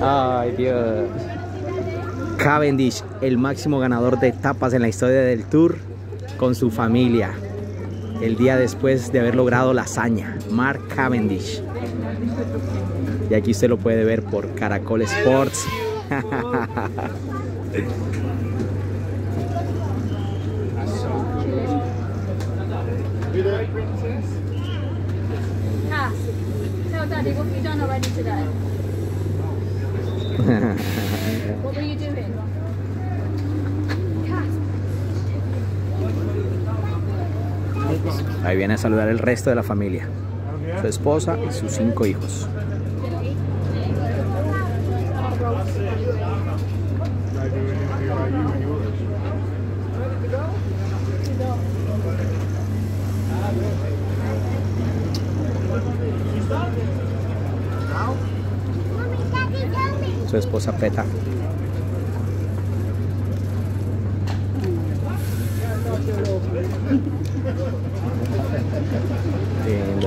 Ay, Dios. Cavendish, el máximo ganador de etapas en la historia del Tour, con su familia, el día después de haber logrado la hazaña. Mark Cavendish. Y aquí usted lo puede ver por Caracol Sports. Tell Daddy what you've done already today. What were you doing? Ahí viene a saludar el resto de la familia, su esposa y sus 5 hijos. Su esposa Peta. Lindo.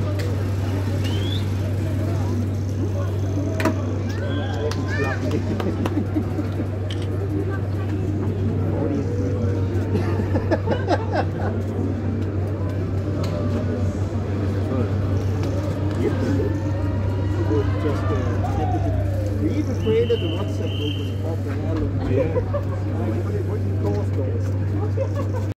We even created a WhatsApp group with Bob and Alan. Yeah. What do you call those?